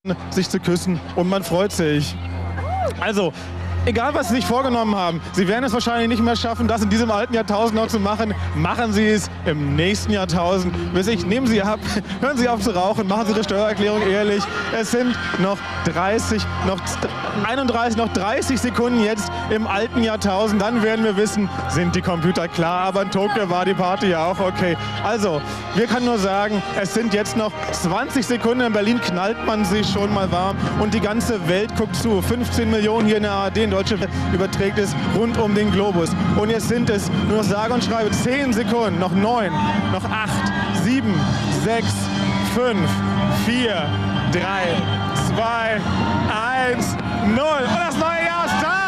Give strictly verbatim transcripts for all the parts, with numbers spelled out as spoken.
sich zu küssen und man freut sich. Also, egal was Sie sich vorgenommen haben, Sie werden es wahrscheinlich nicht mehr schaffen, das in diesem alten Jahrtausend noch zu machen. Machen Sie es im nächsten Jahrtausend. Bis ich, nehmen Sie ab, hören Sie auf zu rauchen, machen Sie Ihre Steuererklärung ehrlich. Es sind noch dreißig, noch einunddreißig, noch dreißig Sekunden jetzt im alten Jahrtausend. Dann werden wir wissen, sind die Computer klar, aber in Tokio war die Party ja auch okay. Also, wir können nur sagen, es sind jetzt noch zwanzig Sekunden. In Berlin knallt man sich schon mal warm und die ganze Welt guckt zu. fünfzehn Millionen hier in der A R D, in Deutsche überträgt es rund um den Globus. Und jetzt sind es nur noch sage und schreibe zehn Sekunden, noch neun, noch acht, sieben, sechs, fünf, vier, drei, zwei, eins, null. Und das neue Jahr ist da!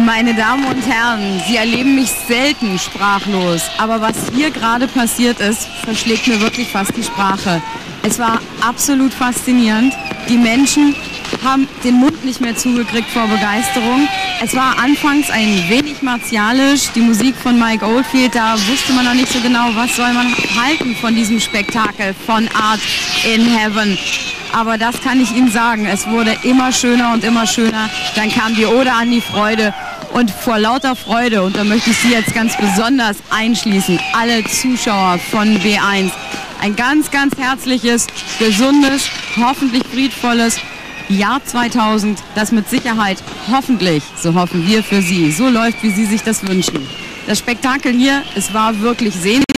Meine Damen und Herren, Sie erleben mich selten sprachlos, aber was hier gerade passiert ist, verschlägt mir wirklich fast die Sprache. Es war absolut faszinierend. Die Menschen haben den Mund nicht mehr zugekriegt vor Begeisterung. Es war anfangs ein wenig martialisch, die Musik von Mike Oldfield, da wusste man noch nicht so genau, was soll man halten von diesem Spektakel von Art in Heaven. Aber das kann ich Ihnen sagen, es wurde immer schöner und immer schöner. Dann kam die Ode an die Freude und vor lauter Freude, und da möchte ich Sie jetzt ganz besonders einschließen, alle Zuschauer von B eins, ein ganz, ganz herzliches, gesundes, hoffentlich friedvolles Jahr zweitausend, das mit Sicherheit, hoffentlich, so hoffen wir für Sie, so läuft, wie Sie sich das wünschen. Das Spektakel hier, es war wirklich sehenswert.